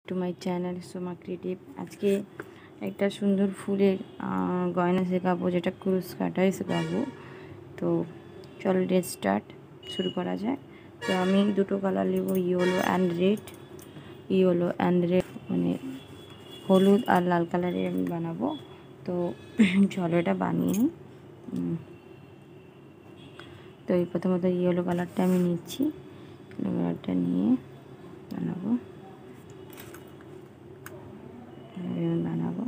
Two my channel Soma creative. আজকে একটা সুন্দর ফুলের গয়না শেখাবো, যেটা ক্রুশ কাটাই শেখাবো। তো চলো লেট স্টার্ট, শুরু করা যায়। তো আমি দুটো কালার নেব, ইয়েলো অ্যান্ড রেড, মানে হলুদ আর লাল কালারের আমি বানাবো। তো চলো এটা বানিয়ে নিই। তো এই প্রথমত ইয়েলো কালারটা আমি নিচ্ছি, ইয়েলো কালারটা নিয়ে বানাবো। বানাবো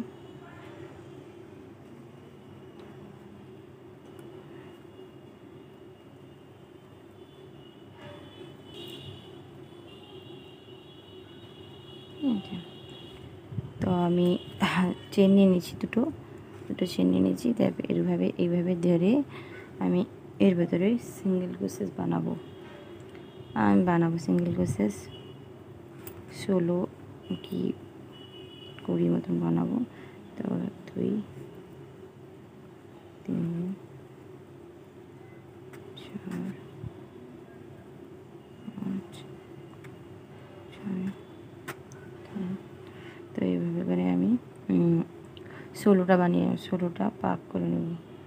তো আমি চেন নিয়ে নিয়েছি, দুটো চেন নিয়ে নিয়েছি। তারপর এইভাবে ধরে আমি এর ভেতরে সিঙ্গেল ক্রোশেস বানাবো। সিঙ্গেল ক্রোশেস 16 কি 20 মতন বানাবো। তো 2 3 4 5 6 তো এইভাবে করে আমি 16টা পাক করে নেব।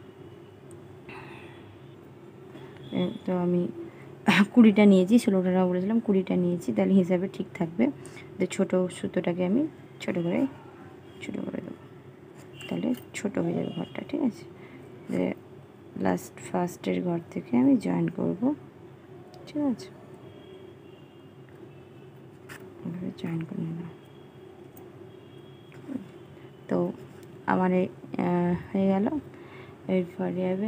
তো আমি 20টা নিয়েছি, 16টা বলেছিলাম 20টা নিয়েছি, তাহলে হিসাবে ঠিক থাকবে। তো ছোটো সুতোটাকে আমি ছোটো করে দেবো, তাহলে ছোটো হয়ে যাবে ঘরটা। ঠিক আছে, যে ফার্স্টের ঘর থেকে আমি জয়েন করব। ঠিক আছে, এভাবে জয়েন করে নিলাম। তো আমার হয়ে গেল। এরপরে হবে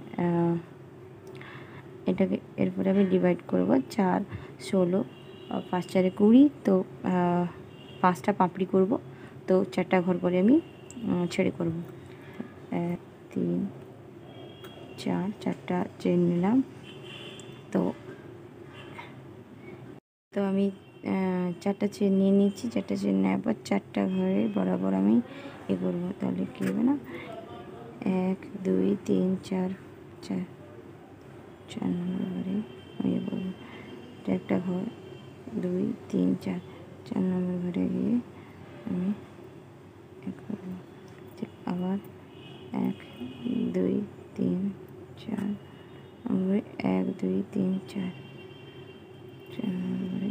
এটাকে, এরপরে আমি ডিভাইড করব 4 16 5 4 20। তো 5টা পাপড়ি করব। তো 4টা ঘর করে আমি ছেড়ে করব। 1 3 4, 4টা চেন নিলাম। তো আমি 4টা চেন নিয়ে নিচ্ছি। 4টা চেন নেওয়ার পর 4টা ঘরে বরাবর আমি এ করবো। তাহলে কী হবে না, 1 2 3 4 4 নম্বর ঘরে আমি এ করবো। একটা ঘর 2 3 4 নম্বর ঘরে গিয়ে আমি এ করবো। ঠিক আবার 1 2 3 4 নম্বরে 1 2 3 4 নম্বরে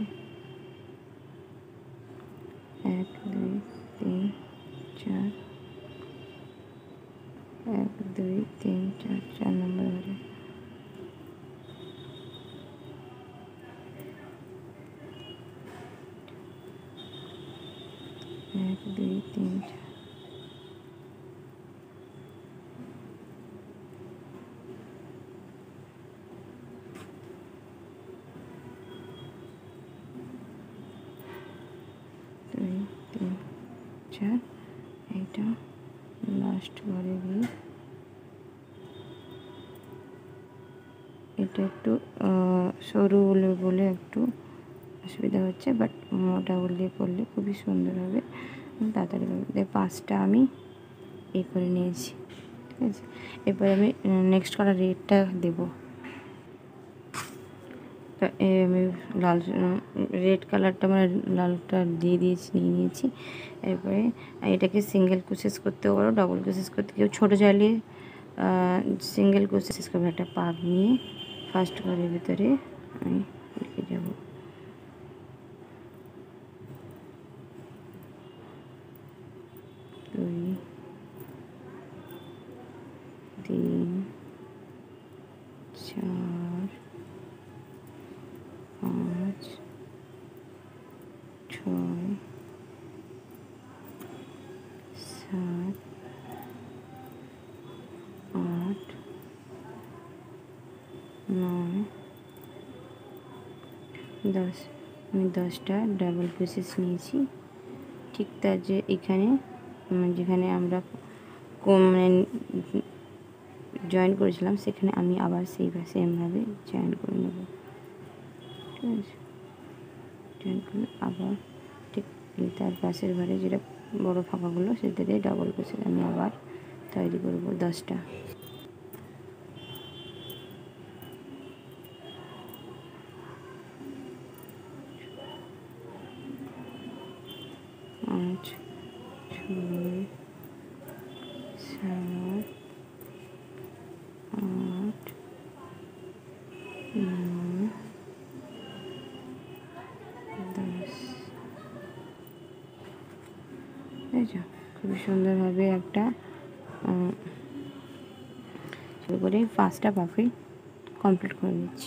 1 2 3 4 1 2 3 4 নম্বর ঘরে 1 2 3 4 2 3 4। এইটা লাস্ট ঘরে গিয়ে এটা একটু সরু বলে একটু অসুবিধা হচ্ছে, বাট মোটা উল্লে করলে খুবই সুন্দর হবে, তাড়াতাড়ি হবে। 5টা আমি করে নিয়েছি। ঠিক আছে, এরপরে আমি নেক্সট কালার রেডটা দেবো। তো আমি লাল রেড কালারটা, মানে লালটা নিয়ে নিয়েছি। এরপরে এটাকে সিঙ্গেল ক্রোশেস করতে পারো, ডাবল ক্রোশেস করতে, কেউ ছোটো চাইলে সিঙ্গেল ক্রোশেস করবে। একটা পাক নিয়ে ফার্স্ট ঘরের ভিতরে আমি লিখে যাব। দুই 3 4 5 6 7 8 9 10। আমি 10টা ডাবল ক্রোশেস নিয়েছি। ঠিক তার যে এখানে যেখানে আমরা মানে জয়েন করেছিলাম, সেখানে আমি আবার সেমভাবে জয়েন করে নেব। ঠিক আছে, জয়েন করে আবার ঠিক তার পাশের ঘরে যেটা বড় ফাঁকাগুলো, সেটাতে ডাবল ক্রোশেস আমি আবার তৈরি করব 10টা। 5 6 7 8 9 10। বুঝেছো? খুবই সুন্দরভাবে একটা শুরু করে 5টা পাপড়ি কমপ্লিট করে নিচ্ছি।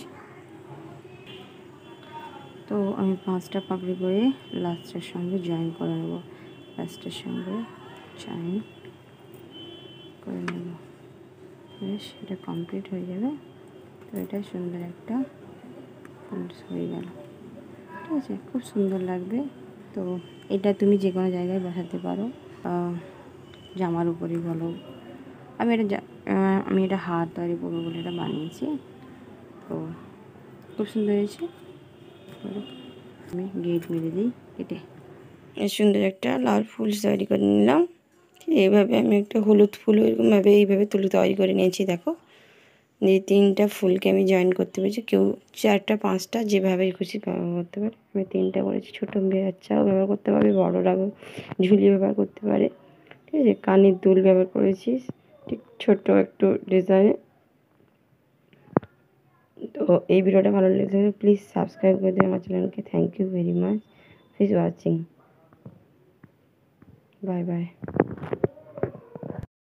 তো আমি 5টা পাপড়ি করে লাস্টের সঙ্গে জয়েন করে নেব, লাস্টের সঙ্গে জয়েন করে নেব। বেশ, এটা কমপ্লিট হয়ে যাবে। তো এটা সুন্দর একটা ফুলস হয়ে গেল। ঠিক আছে, খুব সুন্দর লাগবে। তো এটা তুমি যে কোনো জায়গায় বসাতে পারো, জামার উপরেই বলো। আমি এটা হাত তৈরি করবো বলে এটা বানিয়েছি। তো খুব সুন্দর হয়েছে। আমি গেট মেরে দিই কেটে। এই সুন্দর একটা লাল ফুল তৈরি করে নিলাম। এইভাবে আমি একটা হলুদ ফুল এরকমভাবে এইভাবে তুলে তৈরি করে নিয়েছি। দেখো, এই 3টা ফুলকে আমি জয়েন করতে পেরেছি। কেউ 4টা 5টা যেভাবে খুশি ব্যবহার করতে পারে। আমি 3টা করেছি। ছোটো বাচ্চাও ব্যবহার করতে পারবে, বড়রাও ঝুলি ব্যবহার করতে পারে। ঠিক আছে, কানের দুল ব্যবহার করেছি ঠিক ছোট্ট একটু ডিজাইনে। তো এই ভিডিওটা ভালো লেগে প্লিজ সাবস্ক্রাইব করে দিন আমার চ্যানেলকে। Thank you very much, please watching. Bye by.